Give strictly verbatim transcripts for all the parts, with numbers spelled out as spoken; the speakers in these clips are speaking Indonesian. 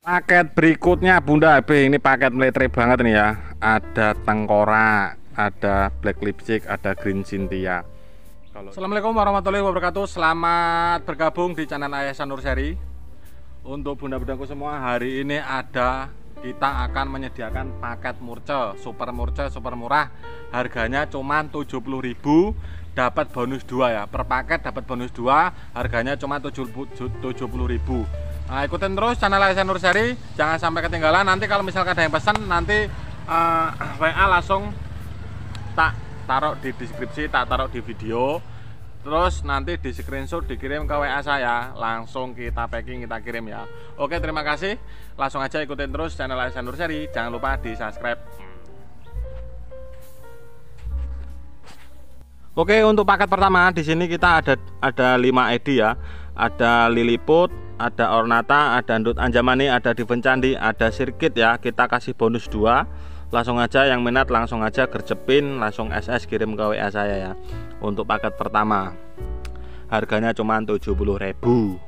Paket berikutnya Bunda B, ini paket meletre banget nih ya. Ada tengkorak, ada black lipstick, ada green cynthia. Kalau... Assalamualaikum warahmatullahi wabarakatuh. Selamat bergabung di channel Ayasan Nurseri. Untuk bunda-bundaku semua, hari ini ada kita akan menyediakan paket murce, super murce, super murah. Harganya cuma tujuh puluh ribu, dapat bonus dua ya. Per paket dapat bonus dua, harganya cuma tujuh puluh ribu. Nah, ikutin terus channel Ayasan Nurseri, jangan sampai ketinggalan. Nanti kalau misalkan ada yang pesan, nanti uh, W A langsung tak taruh di deskripsi, tak taruh di video. Terus nanti di screenshot dikirim ke W A saya, langsung kita packing, kita kirim ya. Oke, terima kasih. Langsung aja ikutin terus channel Ayasan Nurseri, jangan lupa di subscribe. Oke, untuk paket pertama di sini kita ada ada lima I D ya. Ada Lilliput, ada Ornata, ada Ndut Anjamani, ada Diven Candi, ada Sirkit ya. Kita kasih bonus dua. Langsung aja yang minat langsung aja gercepin, langsung S S kirim ke W A saya ya. Untuk paket pertama harganya cuma tujuh puluh ribu.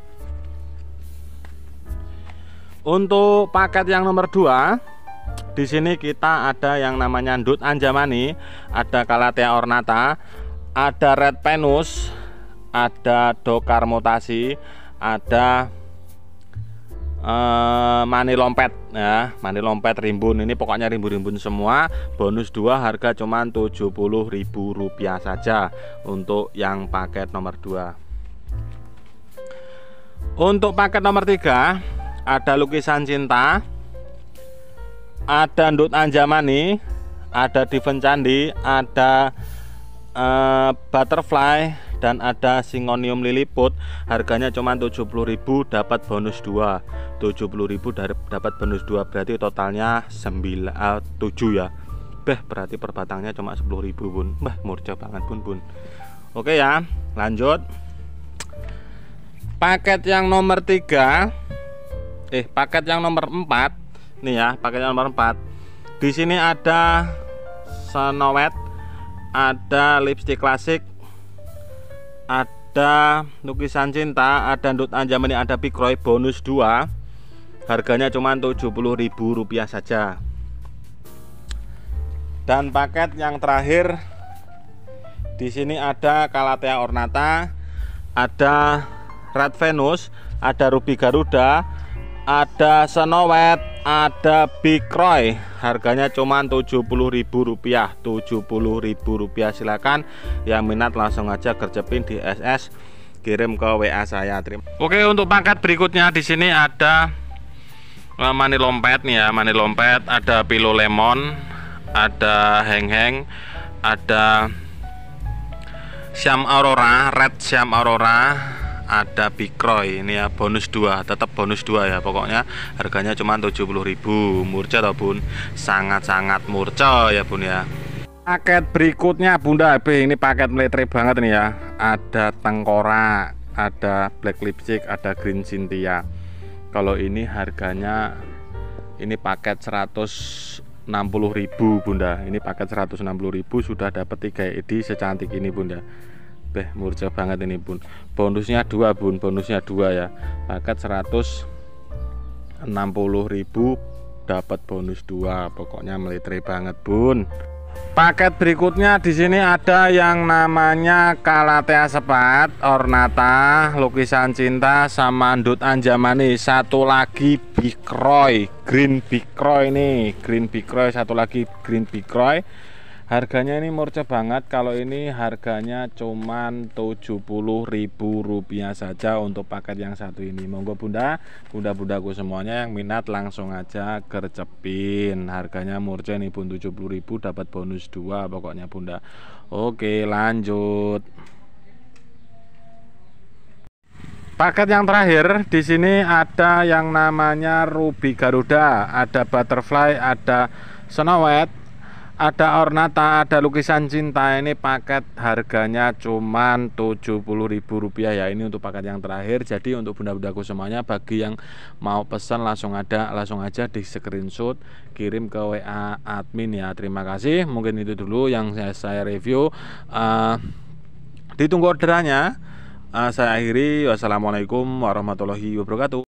Untuk paket yang nomor dua, di sini kita ada yang namanya Ndut Anjamani, ada Calathea Ornata, ada Red Venus, ada Dokar Mutasi, ada uh, Mani Lompet ya, Mani Lompet Rimbun. Ini pokoknya rimbun-rimbun semua. Bonus dua, harga cuma tujuh puluh ribu rupiah saja untuk yang paket nomor dua. Untuk paket nomor tiga ada Lukisan Cinta, ada Ndut Anjamani, ada Diven Candi, ada uh, Butterfly, dan ada Syngonium Lilliput. Harganya cuma tujuh puluh ribu, dapat bonus dua. tujuh puluh ribu dapat bonus dua, berarti totalnya sembilan, uh, tujuh ya. Beh, berarti per batangnya cuma sepuluh ribu Bun. Bah, murah banget Bun Bun. Oke ya, lanjut. Paket yang nomor tiga, eh paket yang nomor empat nih ya, paket yang nomor empat. Di sini ada Snow White, ada lipstick klasik, ada Lukisan Cinta, ada Ndut Anjamani, ada Bikroy, bonus dua. Harganya cuma tujuh puluh ribu rupiah saja. Dan paket yang terakhir di sini ada Calathea Ornata, ada Red Venus, ada Ruby Garuda, ada Snow White, ada Bikroy. Harganya cuma tujuh puluh ribu rupiah, tujuh puluh ribu rupiah. Silakan yang minat langsung aja gercepin di S S, kirim ke W A saya. Terima. Oke, untuk paket berikutnya di sini ada Mani Lompet nih ya, Mani Lompet, ada Pilo Lemon, ada Heng Heng, ada Siam Aurora, Red Siam Aurora, ada Bikroy. Ini ya bonus dua, tetap bonus dua ya. Pokoknya harganya cuma tujuh puluh ribu. Murca toh Bun, sangat-sangat murca ya Bun ya. Paket berikutnya Bunda B, ini paket meletre banget nih ya. Ada tengkorak, ada black lipstick, ada green cynthia. Kalau ini harganya, ini paket seratus enam puluh ribu Bunda. Ini paket seratus enam puluh ribu sudah dapat tiga I D secantik ini Bunda. Beh, murca banget ini Bun. Bonusnya dua Bun, bonusnya dua ya. Paket seratus enam puluh ribu dapat bonus dua. Pokoknya meletre banget Bun. Paket berikutnya di sini ada yang namanya Calathea Sepat, Ornata, Lukisan Cinta, sama Ndut Anjamani. Satu lagi Bikroy, Green Bikroy nih, Green Bikroy, satu lagi Green Bikroy. Harganya ini murca banget. Kalau ini harganya cuman tujuh puluh ribu rupiah saja untuk paket yang satu ini. Monggo Bunda, bunda-bundaku semuanya yang minat langsung aja gercepin. Harganya murca nih Bun, tujuh puluh ribu dapat bonus dua pokoknya Bunda. Oke, lanjut. Paket yang terakhir di sini ada yang namanya Ruby Garuda, ada Butterfly, ada Snow White, ada Ornata, ada Lukisan Cinta. Ini paket harganya cuman tujuh puluh ribu rupiah ya. Ini untuk paket yang terakhir. Jadi untuk bunda-bundaku semuanya, bagi yang mau pesan langsung ada langsung aja di screenshot, kirim ke W A admin ya. Terima kasih. Mungkin itu dulu yang saya, saya review. Uh, ditunggu orderannya. Uh, saya akhiri. Wassalamualaikum warahmatullahi wabarakatuh.